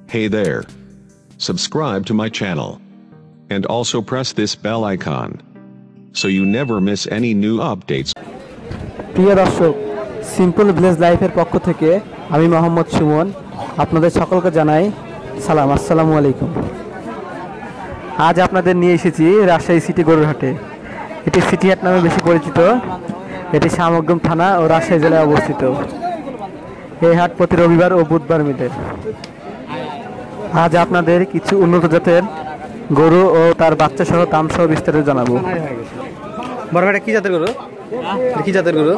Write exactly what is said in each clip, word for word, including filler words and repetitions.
Hey there. Subscribe to my channel. And also press this bell icon. So you never miss any new updates. প্রিয় দর্শক, simple village লাইফের পক্ষ থেকে আমি মোহাম্মদ সুমন আপনাদের সকলকে জানাই সালাম, আসসালামু আলাইকুম। আজ আপনাদের নিয়ে এসেছি রাজশাহী সিটি গরুর হাটে। এটি সিটি হাট নামে বেশি পরিচিত। এটি শামগ্রাম থানা ও রাজশাহী জেলায় অবস্থিত। এই হাট প্রতি রবিবার ও বুধবার মিলে। আজ আপনাদের কিছু উন্নত জাতের গরু ও তার বাচ্চা সহ দাম সহ বিস্তারিত জানাবো। বড় ভাইটা কি জাতের গরু? কি জাতের গরু?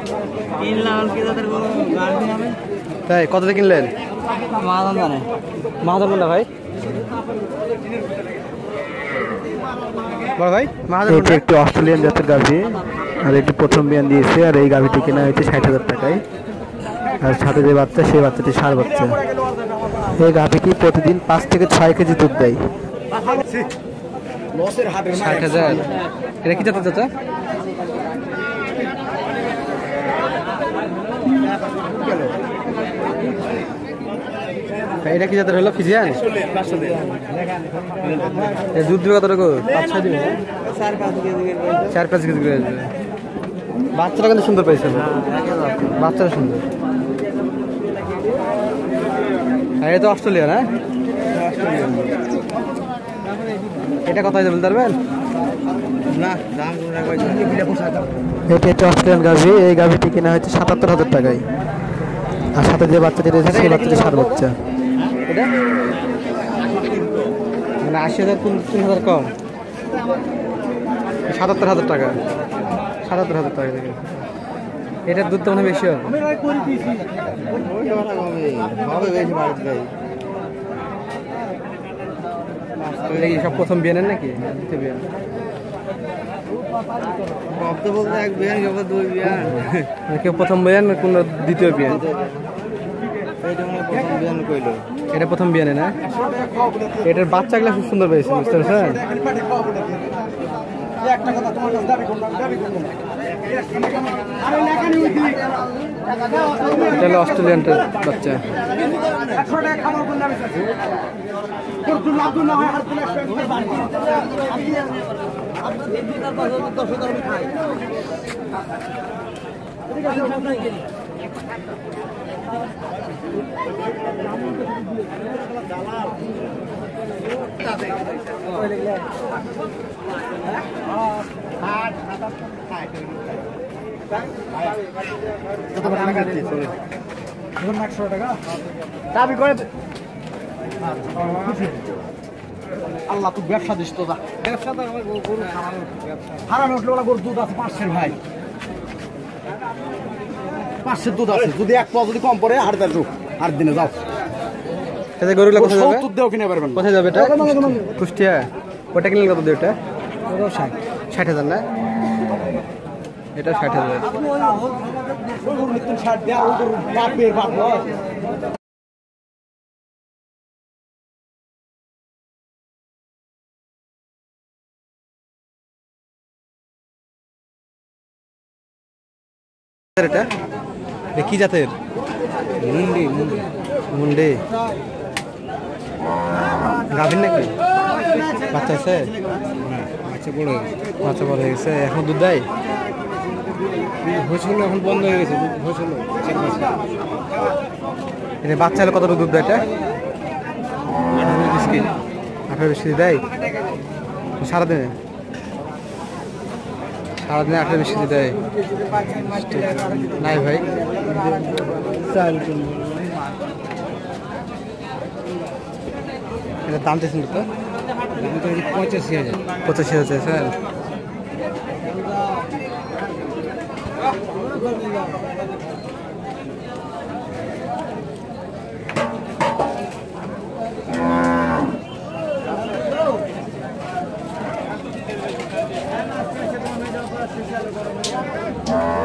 তাই কত দিয়ে কিনলেন? মাহাদার কোনটা ভাই? বড় ভাই মাহাদার কোনটা? একটি অস্ট্রেলিয়ান জাতের গাভী, আর এটি প্রথম বিয়ান দিয়েছে। আর এই গাভীটি কেনা হয়েছে ষাট হাজার টাকায়। আর সাথে যে বাচ্চা, সেই বাচ্চাটি ষাঁড় বাচ্চা। এই গাভীটি প্রতিদিন পাঁচ থেকে ছয় কেজি দুধ দেয়। ষাট হাজার। এটা কি জাতের চাচা? এটা কি জাতের হলো? ফিজিয়ান। দুধ দিবে কতটুকু? চার পাঁচ কেজি করে আসবে। বাচ্চাটা কিন্তু সুন্দর পাইছে, বাচ্চাটা সুন্দর। এটা তো অস্ট্রেলিয়া না? এটা কত বলতে পারবেন? এটা একটা অস্ট্রেলিয়ান গাভী। এই গাভীটি কেনা হয়েছে সাতাত্তর হাজার টাকায়। আর সাথে যে বাচ্চাটি রয়েছে সেই বাচ্চাটি ষাট বাচ্চা। এটা মানে আশি হাজার তিন হাজার কম, সাতাত্তর হাজার টাকা। সাতাত্তর হাজার টাকা থেকে এটার দুধ তো মনে বেশি হবে। সব প্রথম বিয়ানের নাকি? দ্বিতীয় বিয়ান বলতে এক বিয়ান, দুই বিয়ান, কেউ প্রথম বিয়ান, কোন দ্বিতীয় বিয়ান। এটা প্রথম বিয়ানে না? এটার বাচ্চাগুলো খুব সুন্দর পেয়েছে, বুঝতে পারছেন? এটা হলো অস্ট্রেলিয়ানটার বাচ্চা। আল্লাহ তো ব্যবসা দিস তো, ব্যবসা হারানো উঠলে গরুর দুধ আছে পাঁচশের ভাই, পাঁচশের দুধ আছে। যদি এক পাওয়া যদি কম পড়ে আট দিন আট দিনে যাও। গরুগুলো কোথায় যাবে? দুধ দেও কিনে পারবেন। কোথায় যাবে এটা? কুষ্টিয়া। ওটা কিনলে কত দিয়ে? ওটা ষাট ষাট হাজার না? এটা ষাট হাজার। এটা কি জাতের? মুন্ডি। মুন্ডি গাভীর নাকি? বাচ্চা আছে? বাচ্চা বড় হয়ে গেছে। বাচ্চা বড় হয়ে গেছে। এখন দুধ দেয়? হয়েছিল, এখন বন্ধ হয়ে গেছে। হয়েছিল এটা বাচ্চা হলে কতটুকু দুধ দেয়? এটা আঠারো বিশ কেজি দেয় সারাদিনে। সারাদিনে আঠারো বিশ কেজি দেয় নাই ভাই? এটার দাম চাইছেন তো? পঁচাশি হাজার। পঁচাশি হাজার স্যার। Yeah.